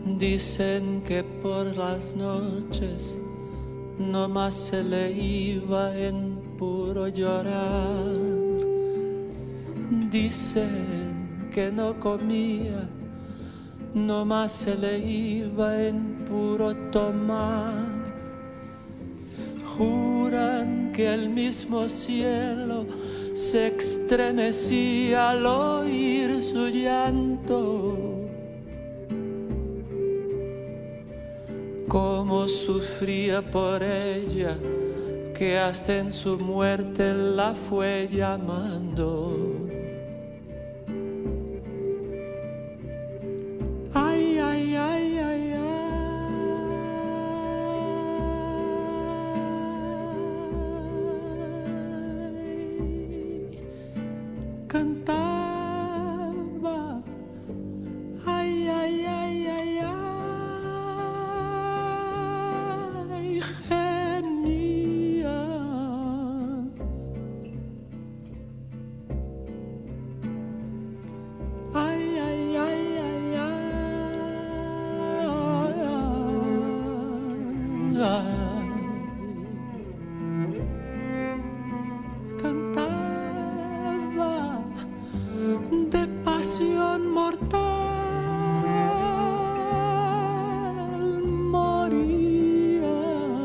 Dicen que por las noches nomás se le iba en puro llorar. Dicen que no comía, nomás se le iba en puro tomar. Juran que el mismo cielo se estremecía al oír su llanto. Cómo sufría por ella, que hasta en su muerte la fue llamando. Ay, ay, ay, ay, ay. Cantaba. Ay, ay, ay, ay, ay. Gemía. Ay, ay, ay, ay, ay. Cantaba de pasión mortal, moría.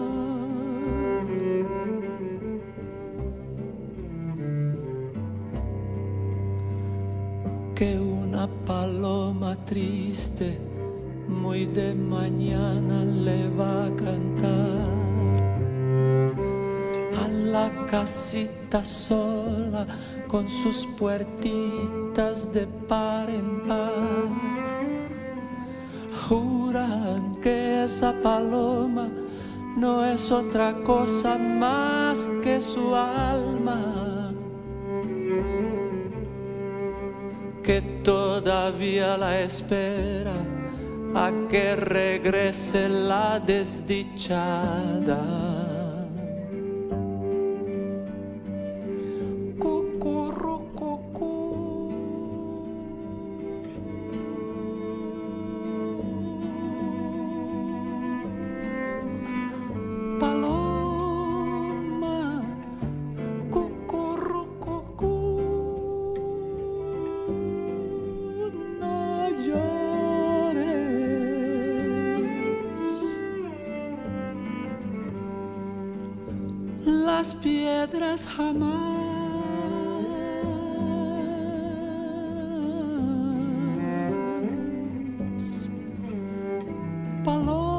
Que una paloma triste muy de mañana le va a cantar a la casita sola con sus puertitas de par en par. Juran que esa paloma no es otra cosa más que su alma, que todavía la espera a que regrese la desdichada. Paloma, cucurrucucú, no llores. Las piedras jamás paloma.